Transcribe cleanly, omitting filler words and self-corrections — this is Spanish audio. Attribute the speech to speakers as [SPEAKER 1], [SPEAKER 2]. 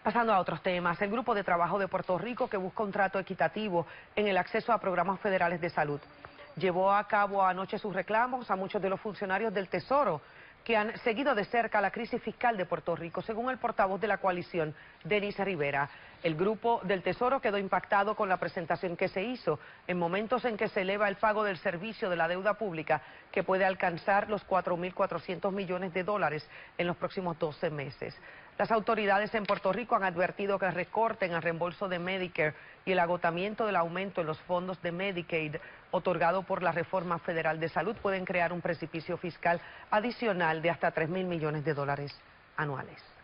[SPEAKER 1] Pasando a otros temas, el Grupo de Trabajo de Puerto Rico, que busca un trato equitativo en el acceso a programas federales de salud, llevó a cabo anoche sus reclamos a muchos de los funcionarios del Tesoro que han seguido de cerca la crisis fiscal de Puerto Rico, según el portavoz de la coalición, Denis Rivera. El Grupo del Tesoro quedó impactado con la presentación que se hizo en momentos en que se eleva el pago del servicio de la deuda pública, que puede alcanzar los 4.400 millones de dólares en los próximos 12 meses. Las autoridades en Puerto Rico han advertido que el recorte en el reembolso de Medicare y el agotamiento del aumento en los fondos de Medicaid otorgado por la Reforma Federal de Salud pueden crear un precipicio fiscal adicional de hasta 3.000 millones de dólares anuales.